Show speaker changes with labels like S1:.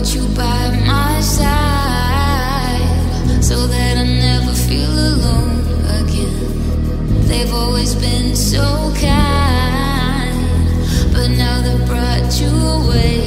S1: put you by my side so that I never feel alone again. They've always been so kind, but now they brought you away.